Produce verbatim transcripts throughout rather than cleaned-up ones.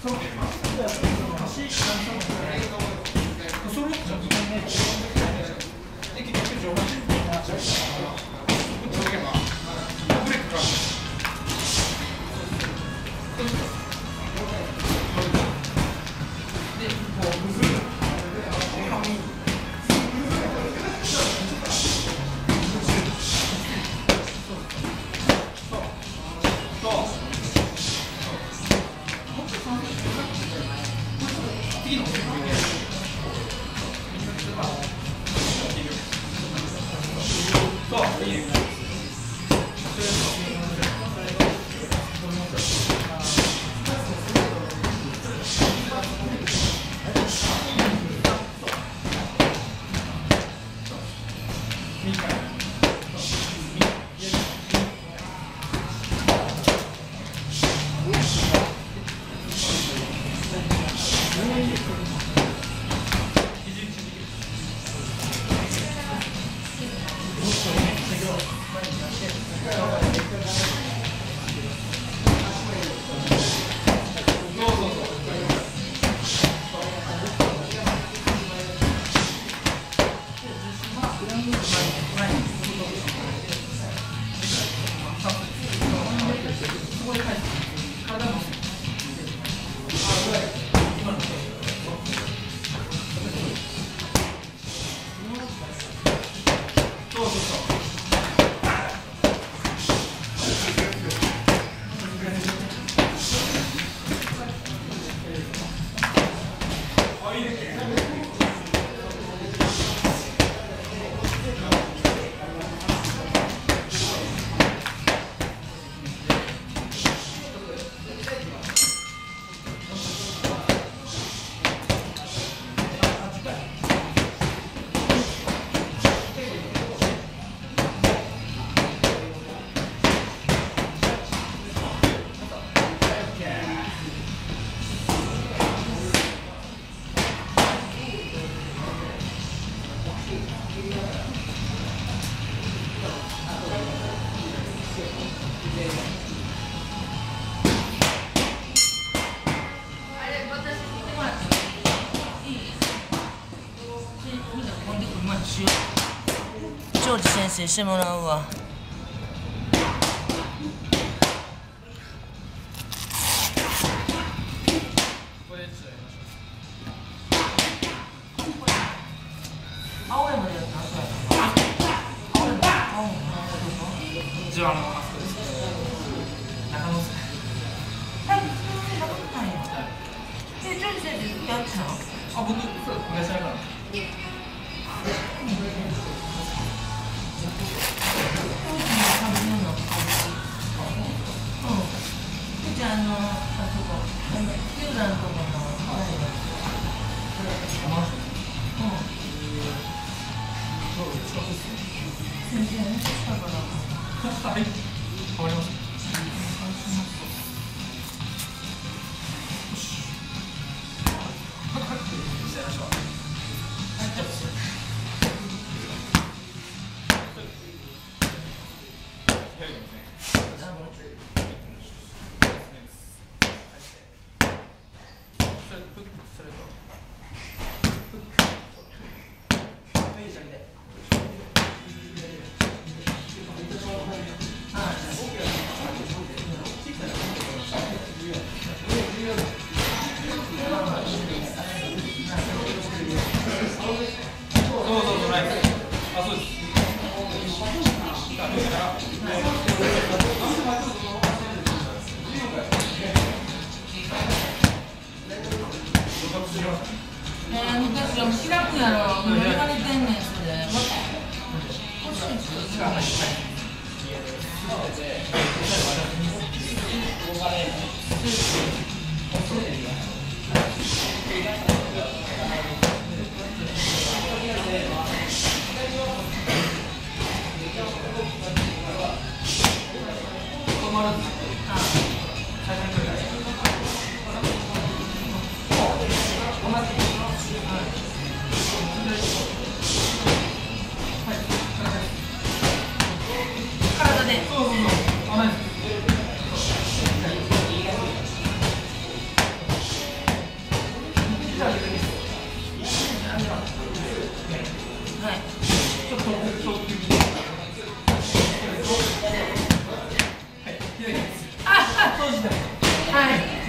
ジョージ先生してもらうわ。青山でやったらそうやったか。青山、青山、 一応あのマスクです。中野ですね。 はい、そういうことなんや。え、ジョージ先生やってたの？ あ、僕、そうです。いらっしゃるから。 じゃあ、あの、あそこ、球団のとこの、あれだ。うん。 そうです。 全然、したから。 はい。変わります。 あはいちょっとそうああそうですねはい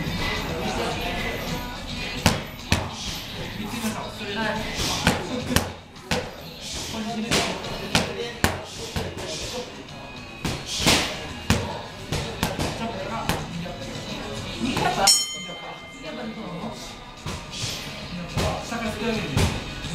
はい右肩右肩の方下からつけ上げるんです。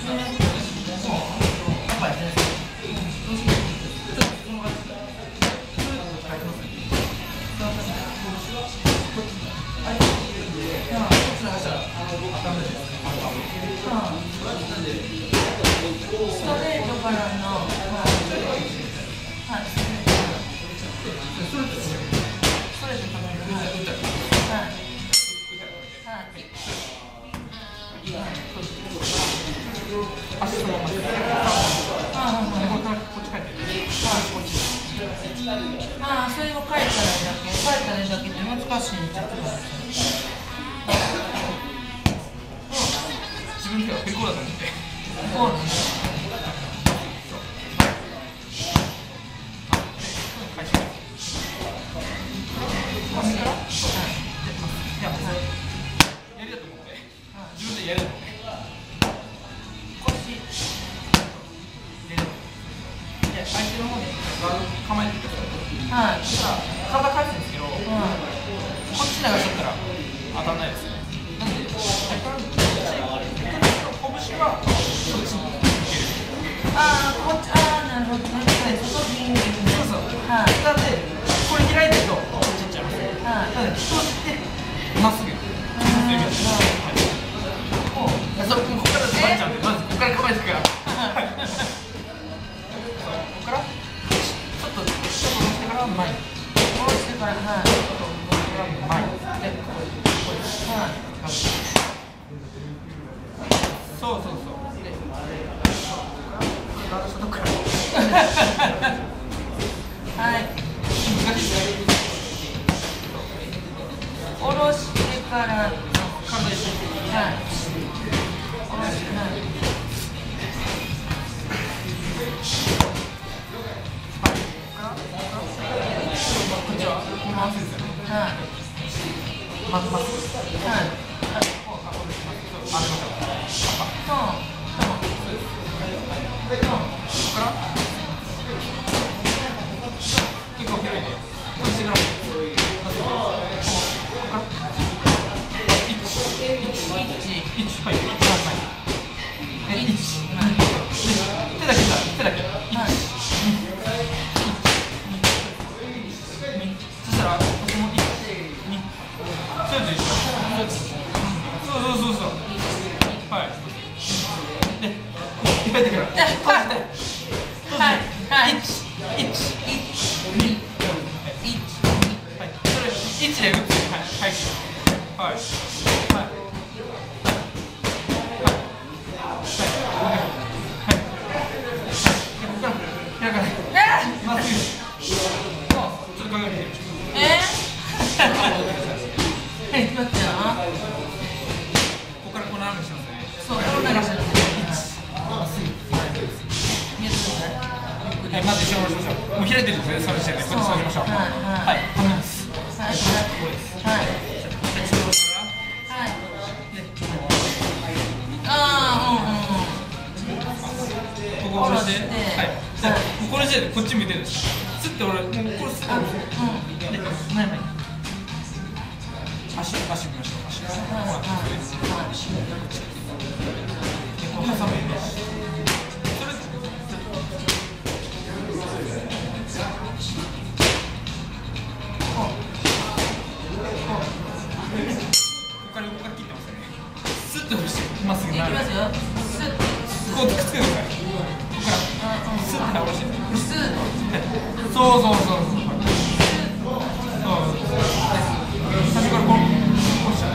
ストレートからの、はい、ストレートからの、はい、はい、 足そのまま。 ああ、それを書いたらいいだけ、書いたらいいだけって難しいんちゃうか。 自分ではペコだと思って。 こう。 やるのね。 腰。 で、相手の方にガード構えてください。 はい。 そしたら体返すんですけど、こっち流しちゃったら当たんないですね。なんで、拳はこっちに向ける。 ああ、こっち、ああ、なるほど。なんかね、外に。 そうそう。 はい。 なんで、これ開いてるとこっち行っちゃいます。 はい。 なので、こうしてまっすぐ。そう、ここからバレちゃうんで、まずここから構えてから。ここから、ちょっと、ちょっと押してから前に。 下ろしてから、はい。 ちょっと押してから前に。で、ここで、ここで。 はい。 そうそうそう。で、ガードしたとこから。 はい。 難しいですね。 下ろしてから、 体一緒に。 はい。 まずまず。 はい。 結構広いね。こっちから。はい。手だけだ。手だけ。そしたらここもいち、に。そうです。そうそうそうそう。はい。で、開いてから。閉じて。 はい。はい。 いち、いち、に。はい。それいちで打つ。はい。はい。はい。はい。まず一緒に下ろしましょう。もう開いてるんですね。それしてね。こっち下ろしましょう。はい。はい。止めます。はい。ここです。はい。で、下ろしたら。はい。で、 ああ、うんうんうん。 ここ下ろして。はい。で、この時点でこっち向いてるんです。スッて俺、もうこれスッて。うん。で、前前。足、足見ましょう。足。はい。はい。で、こう挟むイメージ。まっすぐなる。こうくっつけてください。ここからスッて下ろして。そうそうそうそう。最初からこうこうしちゃう。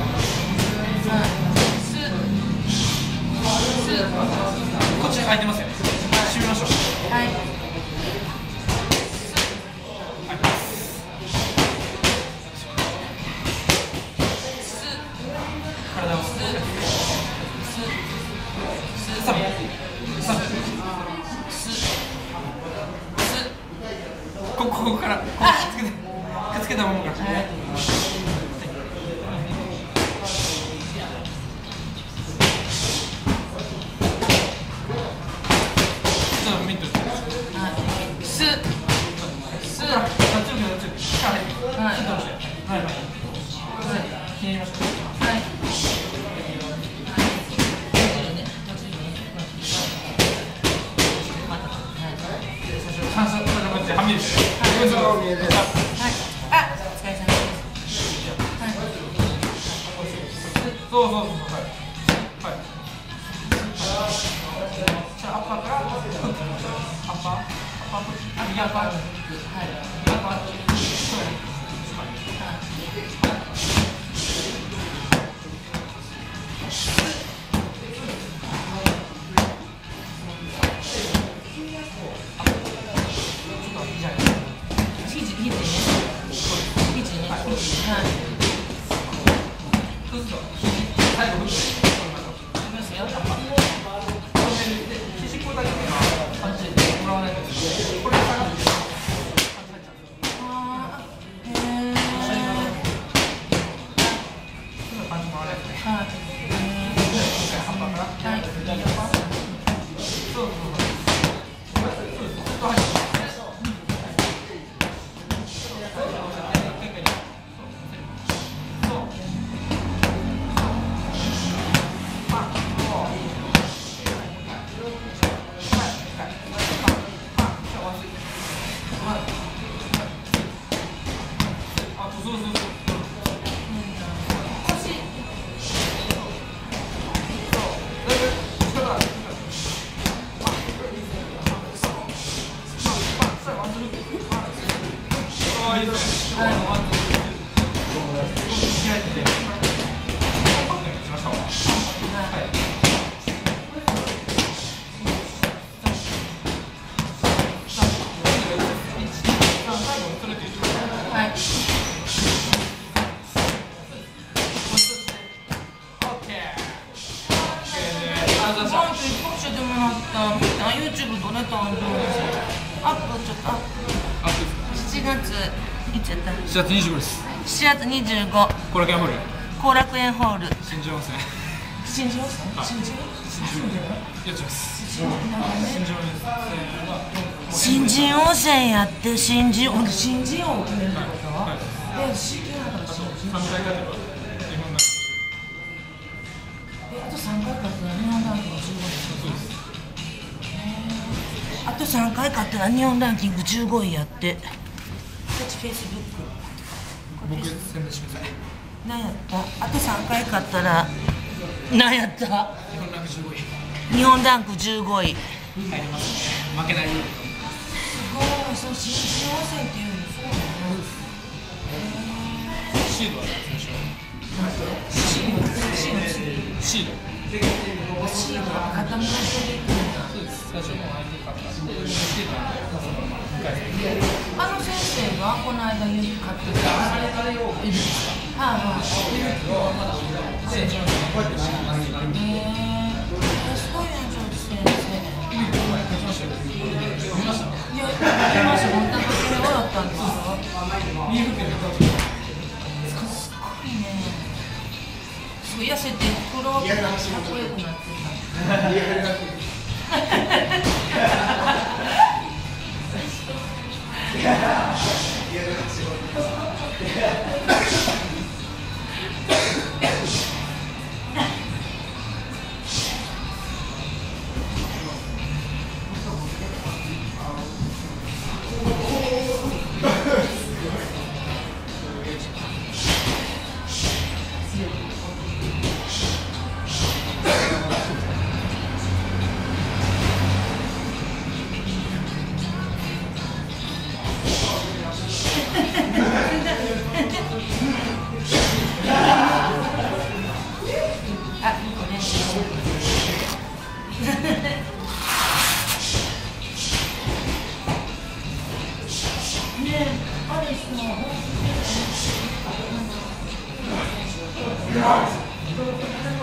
こっち開いてますよね。閉めましょう。はい。体を。 する。 はい。あ、お疲れ様です。はい。 そうそうそう、はい。はい。じゃあ、アッパーから、アッパー、アッパー、あ、右アッパー、はい。右アッパー、そうやね。 YouTube どれ誕生日アップちょっとアップしちがついつやったしちがつにじゅうごです。 しちがつにじゅうご後楽園ホール後楽園ホール新宿温泉新宿温泉新宿いや違います新人温泉やって新人温泉新人を決めるってこと？ はい。 え、新人だから新人。 さんかい勝てば日本なえ、あとさんかい勝ったら日本ランキングじゅうごい。 そうです。 あとさんかい勝ったら日本ランキングじゅうごいやって。こっちフェイスブック。 僕宣伝してください。 何やった？あとさんかい勝ったら何やった？ 日本ランクじゅうごい。 日本ランクじゅうごい。 入りますね。負けないように。 すごい、そう新人温泉っていうのそうなの？ シードは最初。 シードシードシード。 シードは固めの人でいくんだ。 そうです。最初の相手からシードはあの先生がこの間言うかってた。はいはい。 新人温泉こうやって知ります。 へえ。すごいね、上手先生。いや、見ました。本当に笑ったんですよ。すごいね。すごい痩せて黒くなってかっこよくなってた。